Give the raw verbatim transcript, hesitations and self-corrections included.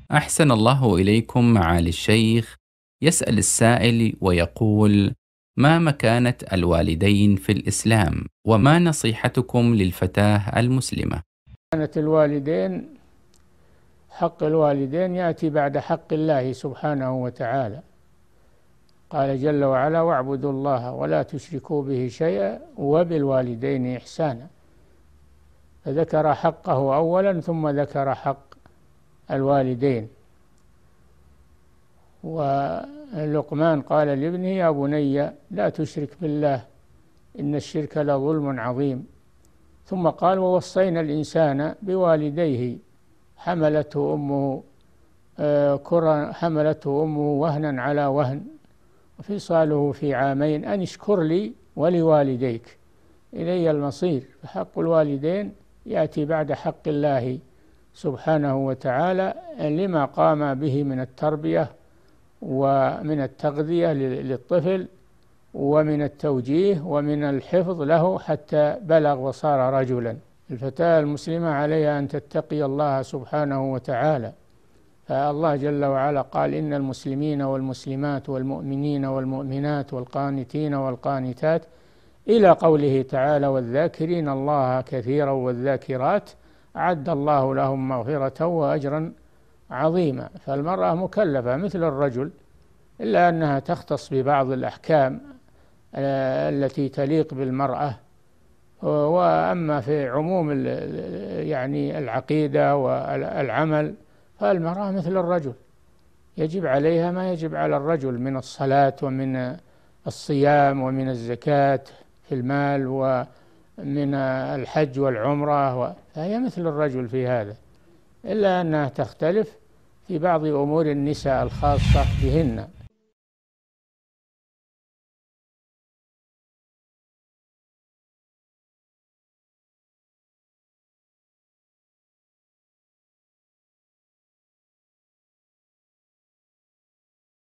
أحسن الله إليكم معالي الشيخ. يسأل السائل ويقول: ما مكانة الوالدين في الإسلام؟ وما نصيحتكم للفتاة المسلمة؟ كانت الوالدين، حق الوالدين يأتي بعد حق الله سبحانه وتعالى. قال جل وعلا: واعبدوا الله ولا تشركوا به شيئا وبالوالدين إحسانا. فذكر حقه أولا ثم ذكر حق الوالدين. ولقمان قال لابنه: يا بني لا تشرك بالله إن الشرك لظلم عظيم. ثم قال: ووصينا الإنسان بوالديه حملته أمه آه، كرا حملته أمه وهنا على وهن وفصاله في عامين أن اشكر لي ولوالديك إلي المصير. فحق الوالدين يأتي بعد حق الله سبحانه وتعالى لما قام به من التربية ومن التغذية للطفل ومن التوجيه ومن الحفظ له حتى بلغ وصار رجلا. الفتاة المسلمة عليها أن تتقي الله سبحانه وتعالى. فالله جل وعلا قال: إن المسلمين والمسلمات والمؤمنين والمؤمنات والقانتين والقانتات إلى قوله تعالى: والذاكرين الله كثيرا والذاكرات أعد الله لهم مغفرة وأجرا عظيما. فالمرأة مكلفة مثل الرجل، إلا أنها تختص ببعض الأحكام التي تليق بالمرأة. وأما في عموم يعني العقيدة والعمل فالمرأة مثل الرجل، يجب عليها ما يجب على الرجل من الصلاة ومن الصيام ومن الزكاة في المال ومن الحج والعمرة، فهي مثل الرجل في هذا، إلا أنها تختلف في بعض أمور النساء الخاصة بهن.